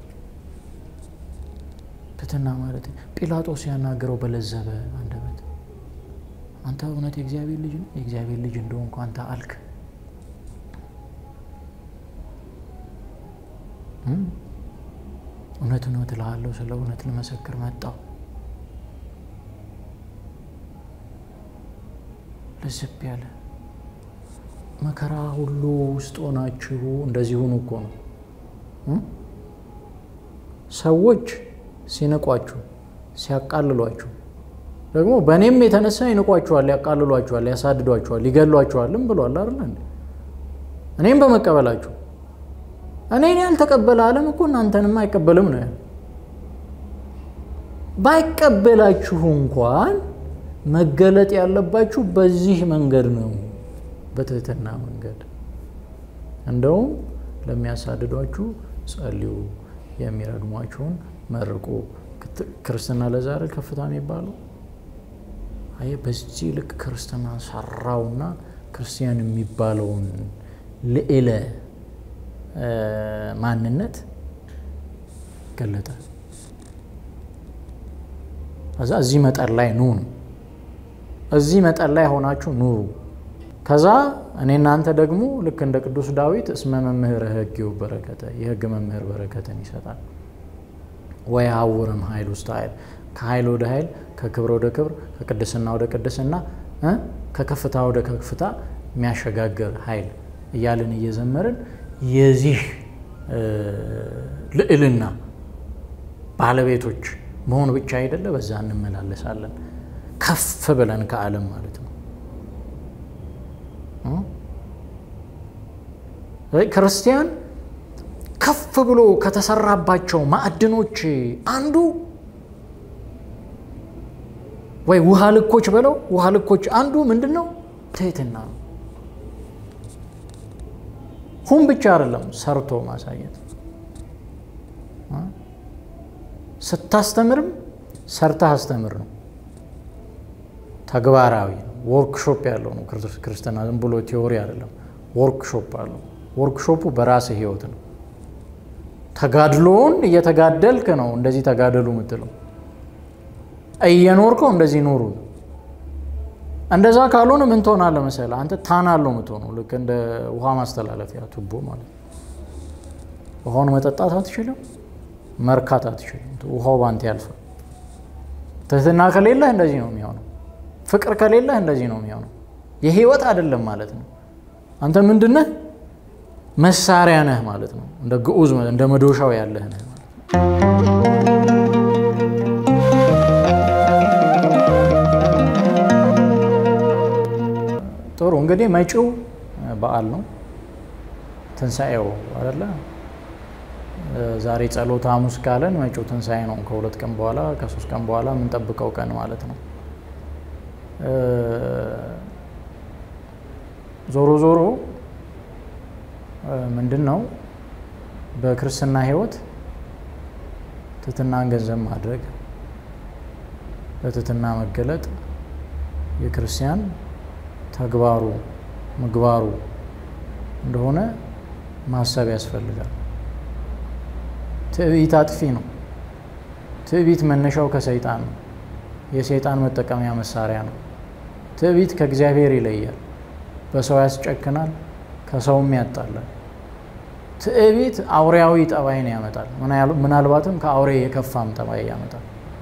Speaker 1: ትህትና ማለት ጲላጦስ ያናገረው በለዘበ አንደበት አንተ እውነት የእግዚአብሔር ልጅ እንደሆንኩ አንተ አልክ እውነት እልሃለሁ ስለ እውነት ለመሰክር መጣሁ ለስብ ያለ መከራ ሁሉ ውስጥ ሆናችሁ እንደዚህ ሆኑ እኮ ነው ሰዎች ሲነቋችሁ ሲያቃልሏችሁ ደግሞ በእኔም የተነሳ ይንቋችኋል ያቃልሏችኋል ያሳድዷችኋል ይገሏችኋልም ብሏል አይደል እንዴ እኔም በመቀበላችሁ እኔን ያልተቀበለ ዓለም እኮ እናንተንም አይቀበልም ነው ባይቀበላችሁ እንኳን መገለጥ ያለባችሁ በዚህ መንገድ ነው በትህትና መንገድ እንደውም ለሚያሳድዷችሁ ጸልዩ የሚረግሟችሁን መርቁ ክርስትና ለዛሬ ከፍታም ይባሉ አይ በዚህ ልክ ክርስትና ሰራውና ክርስቲያን የሚባለውን ለእለ ማንነት ገለጠ እዚህ መጠን ላይ ኑ እዚህ መጠን ላይ ሆናችሁ ኑሩ ከዛ እኔና አንተ ደግሞ ልክ እንደ ቅዱስ ዳዊት እስመ መምህር ሕግው በረከተ የሕግ መምህር በረከትን ይሰጣል ወይ አውርም ኃይል ውስጥ ኃይል ከኃይል ወደ ኃይል ከክብር ወደ ክብር ከቅድስና ወደ ቅድስና ከከፍታ ወደ ከፍታ የሚያሸጋግር ኃይል እያልን እየዘመርን የዚህ ልዕልና ባለቤቶች መሆን ብቻ አይደለ በዛ እንመላለሳለን ከፍ ብለን ከዓለም ማለት ነው ክርስቲያን ከፍ ብሎ ከተሰራባቸው ማዕድኖች አንዱ ወይ ውሃ ልኮች በለው ውሃ ልኮች አንዱ ምንድነው ትህትና ነው ሁን ብቻ አይደለም ሰርቶ ማሳየት ስታስተምርም ሰርተህ አስተምር ነው ተግባራዊ ወርክሾፕ ያለው ነው ክርስቲያና ዝም ብሎ ቲዮሪ አይደለም ወርክሾፕ አለው ወርክሾፑ በራስ ህይወት ነው ተጋድሎን እየተጋደልክ ነው እንደዚህ ተጋደሉ ምትለው እየኖርከው እንደዚህ ኖሩ እንደዛ ካልሆነ ምን ትሆናለህ መሰለህ አንተ ታናለው ምትሆነው ልክ እንደ ውሃ ማስተላለፊያ ቱቦ ማለት ውሃውን መጠጣት አትችልም መርካት አትችልም ውሃው ባንተ ያልፋል ትህትና ከሌለ እንደዚህ ነው የሚሆነው ፍቅር ከሌለ እንደዚህ ነው የሚሆነው የህይወት አይደለም ማለት ነው አንተ ምንድነህ መሳሪያ ነህ ማለት ነው እንደ ግዑዝ እንደ መዶሻው ያለህ ነህ ማለት ነው ጥሩ እንግዲህ መጪው በዓል ነው ትንሳኤው አይደለ ዛሬ ጸሎት ሐሙስ ካለን መጪው ትንሳኤ ነው ከሁለት ቀን በኋላ ከ3 ቀን በኋላ ምን ጠብቀው ቀን ማለት ነው ዞሮ ዞሮ ምንድነው በክርስቲያና ህይወት ትህትናን ገንዘብ ማድረግ በትህትና መገለጥ የክርስቲያን ተግባሩ ምግባሩ እንደሆነ ማሰብ ያስፈልጋል ትዕቢት አጥፊ ነው ትዕቢት መነሻው ከሰይጣን ነው የሰይጣን መጠቀሚያ መሳሪያ ነው ትዕቢት ከእግዚአብሔር ይለያል በሰው ያስጨክናል ከሰውም ያጣላል ትዕቢት አውሬያዊ ጠባይን ያመጣል ምናልባትም ከአውሬ የከፋም ጠባይ ያመጣል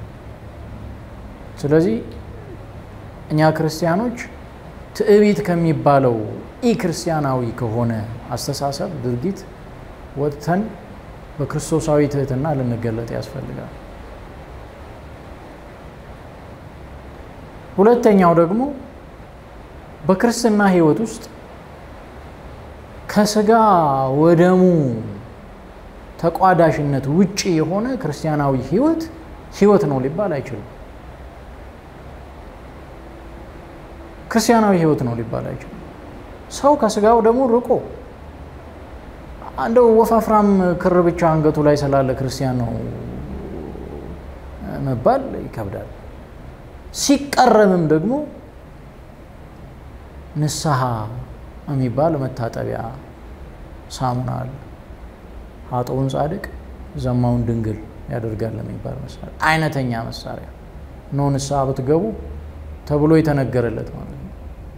Speaker 1: ስለዚህ እኛ ክርስቲያኖች ትዕቢት ከሚባለው ኢክርስቲያናዊ ከሆነ አስተሳሰብ ድርጊት ወጥተን በክርስቶሳዊ ትህትና ልንገለጥ ያስፈልጋል ሁለተኛው ደግሞ በክርስቲያና ህይወት ውስጥ ከስጋ ወደሙ ተቋዳሽነት ውጪ የሆነ ክርስቲያናዊ ህይወት ነው ሊባል አይችልም ክርስቲያናዊ ህይወት ነው ሊባል አይችልም ሰው ከስጋው ደግሞ ርቆ አንደው ወፋፍራም ክር ብቻ አንገቱ ላይ ስላለ ክርስቲያን ነው መባል ይከብዳል። ሲቀረብም ደግሞ ንስሐ የሚባል መታጠቢያ ሳሙና አለ። ኃጥኡን ጻድቅ ዘማውን ድንግል ያደርጋል የሚባል መሳሪያ አይነተኛ መሳሪያ ነው። ንስሐ ብትገቡ ተብሎ የተነገረለት ማለት ነው።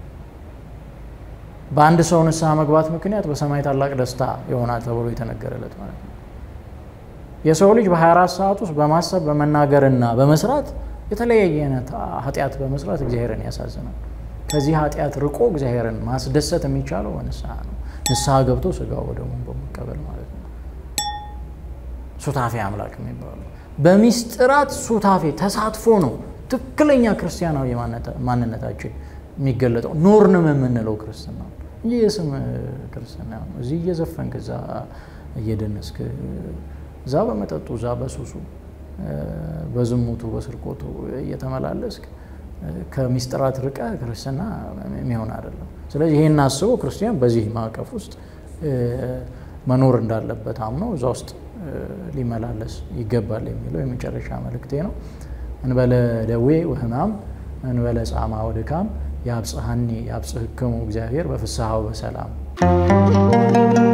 Speaker 1: በአንድ ሰው ንስሐ መግባት ምክንያት በሰማይ ታላቅ ደስታ ይሆናል ተብሎ የተነገረለት ማለት ነው። የሰው ልጅ በ24 ሰዓት ውስጥ በማሰብ በመናገርና በመስራት የተለያየ ኃጢአት በመስራት እግዚአብሔርን ያሳዝናል። ከዚህ ኃጢአት ርቆ እግዚአብሔርን ማስደሰት የሚቻለው በንስሐ ነው። ንስሐ ገብቶ ስጋው ወደሙን በመቀበል ማለት ነው። ሱታፌ አምላክ የሚባለው በሚስጥራት ሱታፌ ተሳትፎ ነው ትክክለኛ ክርስቲያናዊ ማንነታችን የሚገለጠው። ኖርንም የምንለው ክርስትና እንጂ የስም ክርስትና ነው። እዚህ እየዘፈንክ እዛ እየደነስክ እዛ በመጠጡ እዛ በሱሱ በዝሙቱ በስርቆቱ እየተመላለስክ ከሚስጥራት ርቀ ክርስትና የሚሆን አይደለም። ስለዚህ ይሄን አስቦ ክርስቲያን በዚህ ማዕቀፍ ውስጥ መኖር እንዳለበት አምኖ እዛ ውስጥ ሊመላለስ ይገባል የሚለው የመጨረሻ መልእክቴ ነው። እንበለ ደዌ ወሕማም እንበለ ጻማ ወድካም ያብጽሐኒ ያብጽሕክሙ እግዚአብሔር በፍስሐው በሰላም